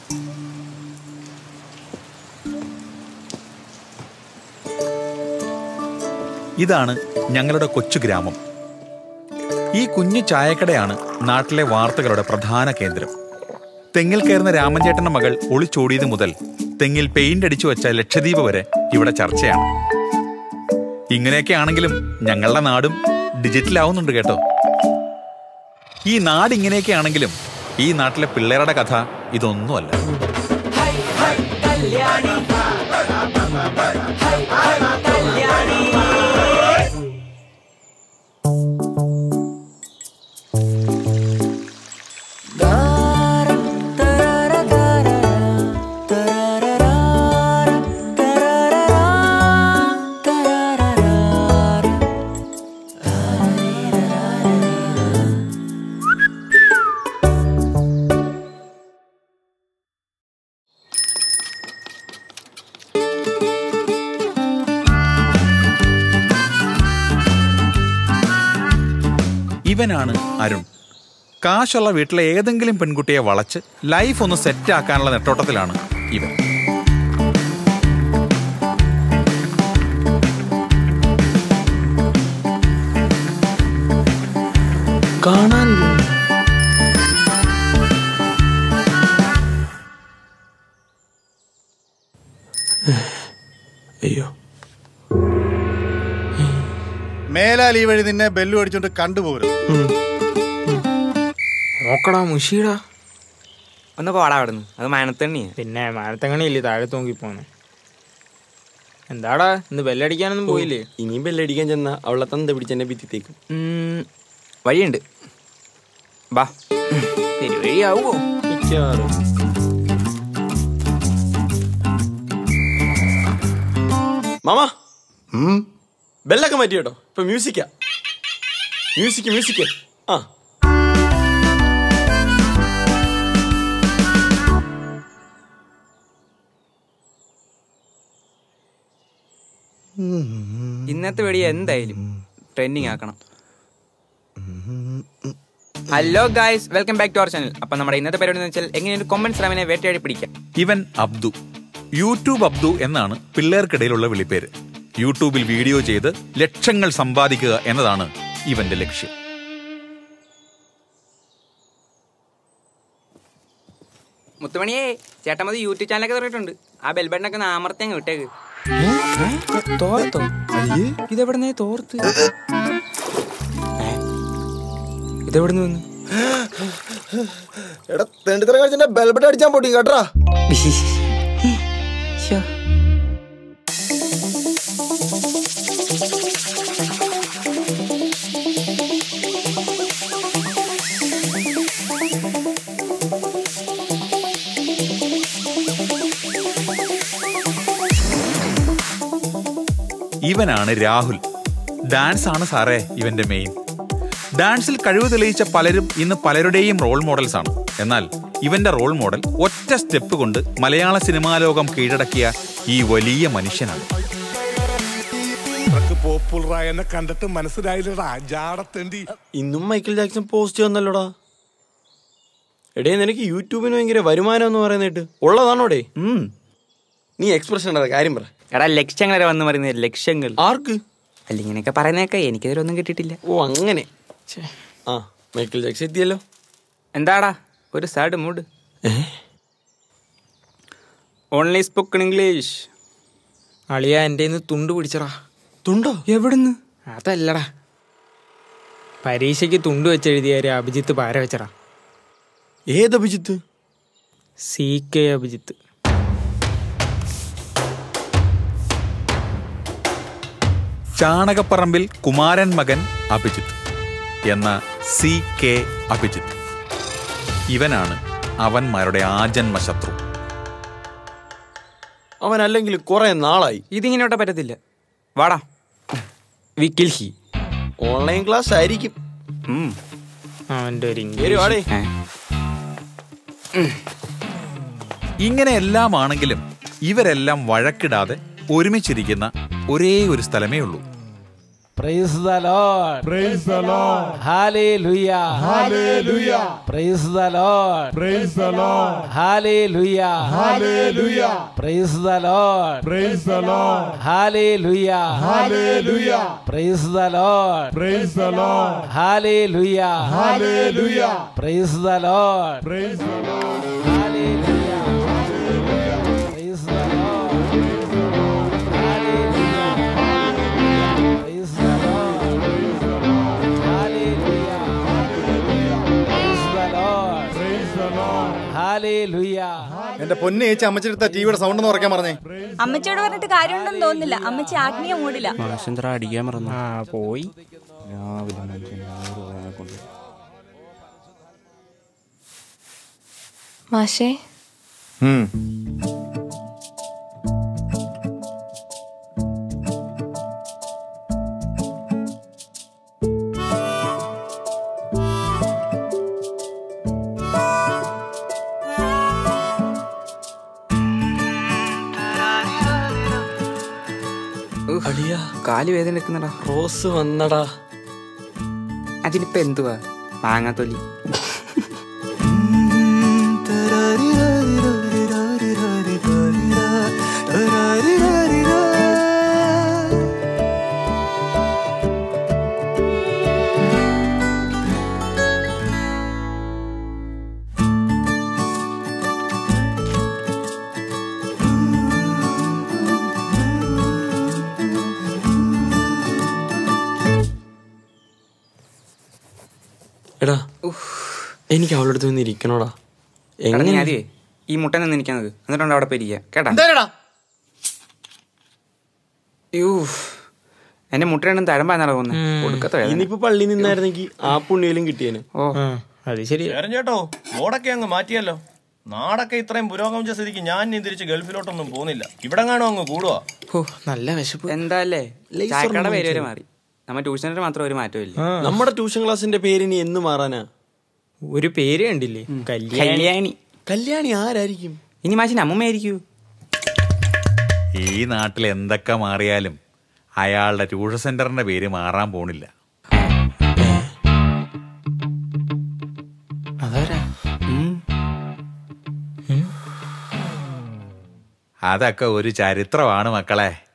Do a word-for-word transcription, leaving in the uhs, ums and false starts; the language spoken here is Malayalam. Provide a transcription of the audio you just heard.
ഇതാണ് ഞങ്ങളുടെ കൊച്ചു ഗ്രാമം. ഈ കുഞ്ഞു ചായക്കടയാണ് നാട്ടിലെ വാർത്തകളുടെ പ്രധാന കേന്ദ്രം. തെങ്ങിൽ കയറുന്ന രാമൻചേട്ടന്റെ മകൾ ഒളിച്ചോടിയത് മുതൽ തെങ്ങിൽ പെയിന്റ് അടിച്ചു വെച്ച ലക്ഷദ്വീപ് വരെ ഇവിടെ ചർച്ചയാണ്. ഇങ്ങനെയൊക്കെ ആണെങ്കിലും ഞങ്ങളുടെ നാടും ഡിജിറ്റലാവുന്നുണ്ട് കേട്ടോ. ഈ നാട് ഇങ്ങനെയൊക്കെ ആണെങ്കിലും ഈ നാട്ടിലെ പിള്ളേരുടെ കഥ ഇതൊന്നുമല്ല. ഇവനാണ് അരുൺ. കാശുള്ള വീട്ടിലെ ഏതെങ്കിലും പെൺകുട്ടിയെ വളച്ച് ലൈഫ് ഒന്ന് സെറ്റ് ആക്കാനുള്ള നെട്ടോട്ടത്തിലാണ് ഇവൻ. കാണാനില്ല. അയ്യോ, മേലാൽ ഈ വഴി നിന്നെ ബെല്ലു അടിച്ചോണ്ട് കണ്ടുപോരും. നോക്കടാ മുഷീടാ. ഒന്ന് പോടാ അവിടുന്ന്. അത് മാനത്തണ്ണിയാ. പിന്നെ മാനത്തങ്ങണിയില്ലേ താഴെ നോക്കി പോന്നെ. എന്താടാ ഇന്ന് ബെല്ലടിക്കാനൊന്നും പോയില്ലേ? ഇനിയും ബെല്ലടിക്കാൻ ചെന്നാ അവളെ തന്ത പിടിച്ചെന്നെ ഭിത്തിത്തേക്കും. വഴിയുണ്ട്, ബാ. പെരുവഴിയാവോ? മാമാ ബെല്ലൊക്കെ മാറ്റി കേട്ടോ. ഇപ്പൊ മ്യൂസിക്കാ. മ്യൂസിക് മ്യൂസിക് ആ ഇന്നത്തെ വെടി എന്തായാലും ട്രെൻഡിങ് ആക്കണം. Hello guys, welcome back to our channel. അപ്പൊ നമ്മുടെ ഇന്നത്തെ പരിപാടി എന്ന് വെച്ചാൽ എങ്ങനെയൊരു കൊമൻസ് റാമിനെ വേട്ടയാടി പിടിക്കാം. ഇവൻ അബ്ദു, യൂട്യൂബ് അബ്ദു എന്നാണ് പിള്ളേർക്കിടയിലുള്ള വിളിപ്പേര്. യൂട്യൂബിൽ വീഡിയോ ചെയ്ത് ലക്ഷങ്ങൾ സമ്പാദിക്കുക എന്നതാണ് ഇവന്റെ ലക്ഷ്യം. മുത്തുമണിയേ, ചേട്ടൻ മതി യൂട്യൂബ് ചാനലൊക്കെ തുടങ്ങിയിട്ടുണ്ട്. ആ ബെൽബട്ടനൊക്കെ ഒന്ന് അമർത്തി അങ്ങ് വിട്ടേക്ക്. തോർത്തോ? ഇതെവിടുന്നേ തോർത്ത്? ഇതെവിടുന്ന് വന്നു? എടാ തെണ്ടിത്തരം കഴിച്ച ബെൽബട്ടൻ അടിച്ചാൻ പൊട്ടി കേട്ടാ. ഇവനാണ് രാഹുൽ. ഡാൻസ് ആണ് സാറേ ഇവന്റെ മെയിൻ. ഡാൻസിൽ കഴിവ് തെളിയിച്ച പലരും ഇന്ന് പലരുടെയും റോൾ മോഡൽസ് ആണ്. എന്നാൽ ഇവന്റെ റോൾ മോഡൽ ഒറ്റ സ്റ്റെപ്പ് കൊണ്ട് മലയാള സിനിമാ ലോകം കീഴടക്കിയ ഈ വലിയ മനുഷ്യനാണ്. കണ്ടിട്ട് മനസ്സിലായില്ലടാ. ഇന്നും മൈക്കിൾ ജാക്സൺ പോസ്റ്റ് വന്നല്ലോടാ. എടേ, നിനക്ക് യൂട്യൂബിന് ഭയങ്കര വരുമാനം എന്ന് പറയുന്നിട്ട് ഉള്ളതാണോടേ? നീ എക്സ്പ്രഷൻ കാര്യം പറ. എടാ, ലക്ഷങ്ങളെ വന്ന് പറയുന്നത്. ലക്ഷങ്ങൾ ആർക്ക്? അല്ല, ഇങ്ങനെയൊക്കെ പറയുന്നതൊക്കെ എനിക്കിതിലൊന്നും കിട്ടിയിട്ടില്ല. ഓ അങ്ങനെ. ആ മൈക്കിൾ ജാക്സൺ എത്തിയല്ലോ. എന്താടാ ഒരു sad mood? Only spoken English. അളിയ എൻ്റെ തുണ്ട് പിടിച്ചടാ. തുണ്ടോ? എവിടുന്ന്? അതല്ലടാ, പരീക്ഷയ്ക്ക് തുണ്ട് വെച്ചെഴുതിയ അഭിജിത്ത് പാര വെച്ചടാ. ഏത് അഭിജിത്ത്? C K Abhijith. ചാണകപ്പറമ്പിൽ കുമാരൻ മകൻ അഭിജിത്ത് എന്ന സി കെ അഭിജിത്ത്. ഇവനാണ് അവന്മാരുടെ ആജന്മ ശത്രു. അവൻ അല്ലെങ്കിൽ കുറെ നാളായി. ഇതിങ്ങനെയോട്ടെ പറ്റത്തില്ല. വാടാ, we kill he. Online class ആയിരിക്കും. അവൻ്റെ ഒരു ഇങ്ങനെയെല്ലാം ആണെങ്കിലും ഇവരെല്ലാം വഴക്കിടാതെ ഒരുമിച്ചിരിക്കുന്ന ഒരേ ഒരു സ്ഥലമേ ഉള്ളൂ. Praise the Lord. Praise the Lord. Hallelujah. Hallelujah. Praise the Lord. Praise the Lord. Hallelujah. Hallelujah. Praise the Lord. Praise the Lord. Hallelujah. Hallelujah. Praise the Lord. Praise the Lord. Hallelujah. Hallelujah. Praise the Lord. Praise the Lord. Hallelujah. Praise the Lord. Hallelujah. Praise the Lord. Hallelujah. Praise the Lord. Praise the Lord. Hallelujah. എന്റെ പൊന്നെ ചേച്ചി അമ്മച്ചെടുത്ത ടിവിയുടെ സൗണ്ട് എന്ന് കുറയ്ക്കാൻ പറഞ്ഞേ. അമ്മച്ചിയോട് പറഞ്ഞിട്ട് കാര്യമുണ്ടെന്ന് തോന്നുന്നില്ല. അമ്മച്ചി ആജ്ഞയെ മൂടില്ല. അടിക്കാൻ മറന്നു. ആ പോയി. മാഷേ കാല് വേദന എടുക്കുന്നടാ. റോസ് വന്നടാ. അതിനിപ്പോ എന്തുവാ? മാങ്ങാത്തൊലി. എടാ എനിക്ക് അവളുടെ അടുത്ത് നിന്ന് ഇരിക്കണോടാ. എങ്ങനെ ആദ്യേ ഈ മുട്ട നിന്ന് ഇരിക്കുന്നത്, എന്നിട്ടുണ്ട് അവിടെ പോയിരിക്കുക കേട്ടാ. യോ എന്റെ മുട്ടയാണ് തഴമ്പാന്നാണ് തോന്നുന്നത്. കൊടുക്കത്ത ഇനിയിപ്പോ പള്ളി നിന്നായിരുന്നെങ്കിൽ ആ പുണ്യയിലും കിട്ടിയേന്. ഓ അത് ശരി ചേട്ടോ. ബോർഡൊക്കെ അങ്ങ് മാറ്റിയല്ലോ. നാടൊക്കെ ഇത്രയും പുരോഗമിച്ച സ്ഥിതിക്ക് ഞാൻ ഇനി തിരിച്ച് ഗൾഫിലോട്ടൊന്നും പോകുന്നില്ല. ഇവിടെ കാണോ അങ്ങ് കൂടുവാ. ഓ നല്ല വിശപ്പ്. എന്താല്ലേ ചായക്കട പേര് വരെ മാറി. നമ്മ ട്യൂഷൻ സെന്റർ മാത്രം ഒരു മാറ്റവും ഇല്ല. നമ്മുടെ ട്യൂഷൻ ക്ലാസിന്റെ പേര് ഇനി എന്ന് മാറാനാ? ഒരു പേര് കണ്ടില്ലേ? കല്യാണി. കല്യാണി ആരായിരിക്കും? ഇനി മാഷിന് അമ്മൂമ്മയായിരിക്കൂ. ഈ നാട്ടിൽ എന്തൊക്കെ മാറിയാലും അയാളുടെ ട്യൂഷൻ സെന്ററിന്റെ പേര് മാറാൻ പോണില്ല. അതാരാ? അതൊക്കെ ഒരു ചരിത്രമാണ് മക്കളെ.